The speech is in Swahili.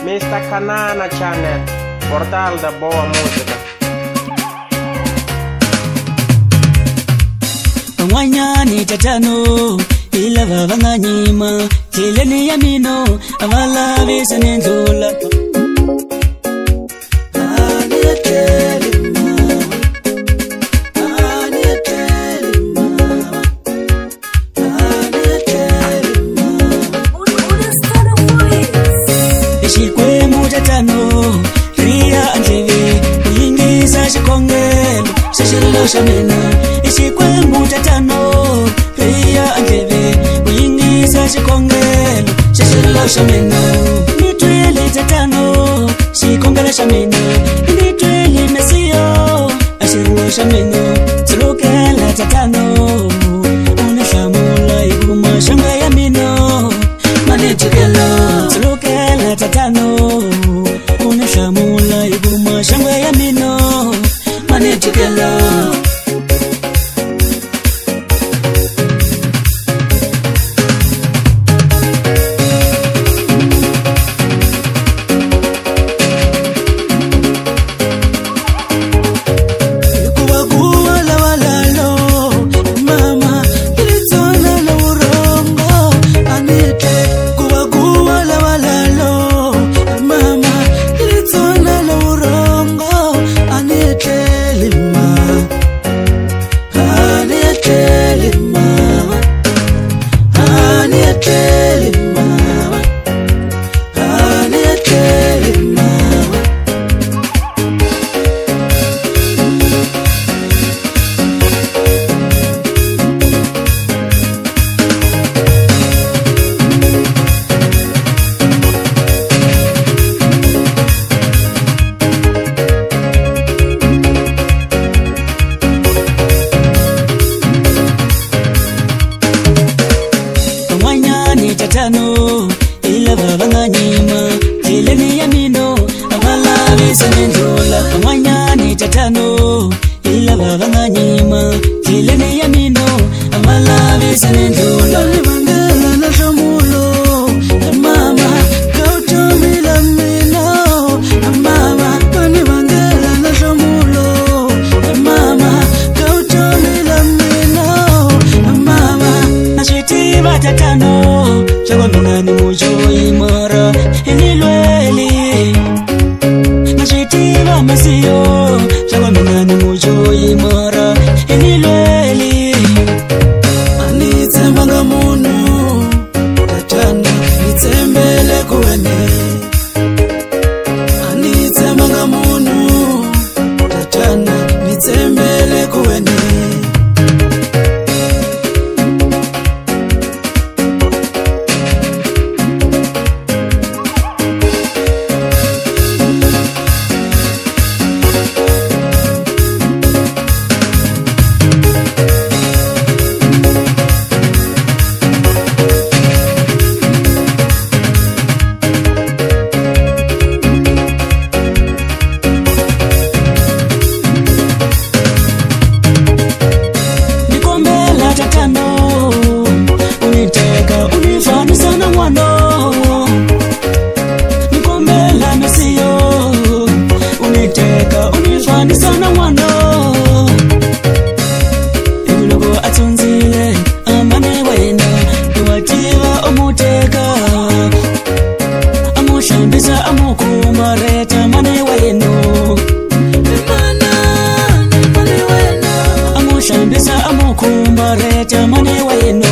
Mr. Kanana Channel, portal da boa música. Wanyani tatano ila vavanga nyima kileni ya mino avala visa nenzula Ishikwe mutatano ria anjeve uyingisa shikongelo shishilo shamena Ishikwe mutatano ria anjeve uyingisa shikongelo shishilo shamena Nitwele tatano shikongelo shamena Nitwele mesio ashiro shamena Tulukela tatano unishamula iguma shanga ya mino Manichikelo Tulukela tatano unishamula iguma shanga ya mino Manichikelo Tatano ila vavanga nyima kileni ya mino avala visa nenzula Wanyani tatano ila vavanga nyima kileni ya mino avala visa nenzula Livangela na shamulo mama kautumila mino mama Livangela na shamulo mama kautumila mino mama Nashitiva tatano Chagwa minani mujo imara Enilweli Nashitiva masiyo Chagwa minani mujo imara Enilweli Anitembanga munu Tatana Nitembele kuwene Anitembanga munu Tatana Nitembele kuwene Uniteka unifani sana mwano Nikombela mesio Uniteka unifani sana mwano Ibulogo atunzile amane wena Nuwativa omuteka Amushambisa amukumareta mane weno Amushambisa amukumareta mane weno